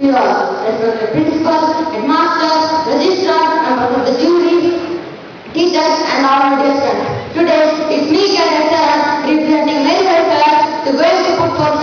Respected principals, headmasters, registrars, members of the jury, teachers and all media friends. Today, it's me, Cadetta, representing very welfare to going to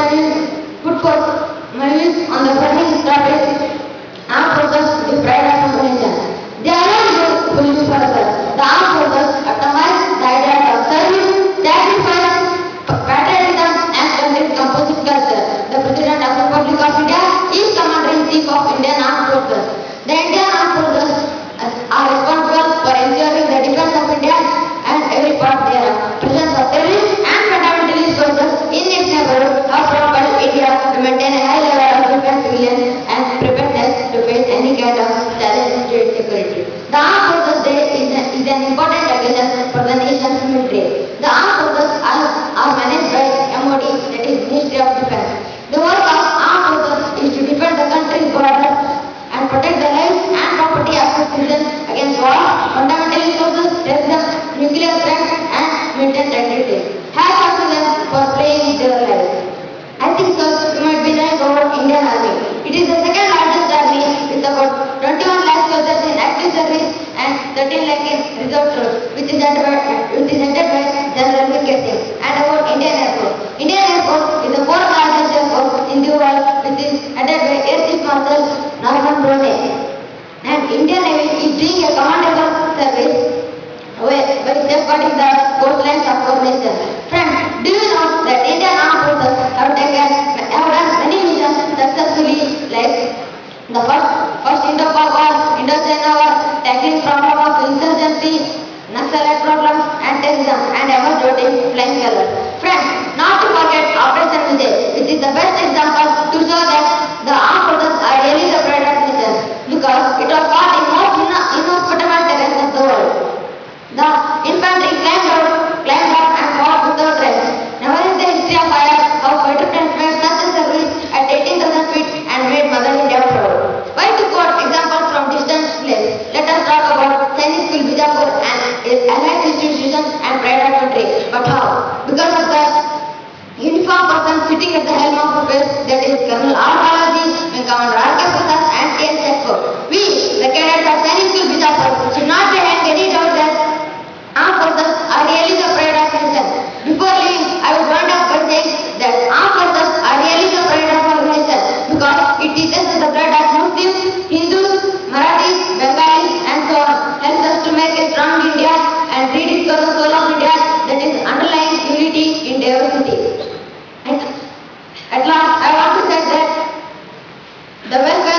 put forth my views on the following topic: armed forces, the pride of the nation. They are not good police forces. The armed forces atomize the idea of service, sacrifice, patriotism and country composite culture. The President of the Republic of India is Commander-in-Chief of Indian Armed Forces. The Indian Armed Forces are responsible for ensuring the defense of India and every part thereof. Presence of terrorists and fundamentalist forces in its neighborhood have propelled India to maintain a high level of defense, civilian and preparedness to face any kind of challenge to its security. The Armed Forces Day is an important occasion for the nation's military. The Armed Forces are managed by MOD, that is Ministry of Defense. The work of armed forces is to defend the country's borders and protect the lives and property of its citizens against war, fundamentalist forces, terrorism, nuclear threats, and militant activities. Hats off to them for playing their lives. I think so, you might be knowing about Indian Army. It is the second largest army with about 21 lakh soldiers in active service and 13 lakh in reserve troops, which is headed by General Singh, and about Indian Air Force. Indian Air Force is the fourth largest air force in the world, which is headed by Air Chief Marshal Norman Brone. And Indian Navy is doing a commendable service by safeguarding the coastlines of our nation. Friends, do you know that Indian Armed Forces have done many missions successfully, like the first Indo-Pak War, Indo-China War, tackling problem of insurgency, Naxalite problems and terrorism, and ever in flying colors. Friends, not to forget Operation Vijay, which is the best example to show that the armed forces are really the pride of nation, because it was fought in most inhospitable terrains of the world. The infantry climbed up and fought without rest. Never in the history of fire how fighter planes made such a service at 18,000 feet and made Mother India proud. Why to quote examples from distant places? Let us talk about Sainik Bijapur and its allied institutions and pride of country. But how? Because of the uniform person sitting at the helm of affairs, that is Colonel R. Balaji, Commander R. K. Prasad and T. S. Chakko. We, the cadets of Sainik Bijapur, should not be having any doubt that armed forces are really the pride of nation. Before leaving, I would wind up by saying that armed forces are really the pride of our nation, because it teaches us the blood of Muslims, Hindus, Marathis, Bengalis and so on, helps us to make a strong India and rediscover the soul of India, that is underlying unity in diversity. And at last, I want to say that the welfare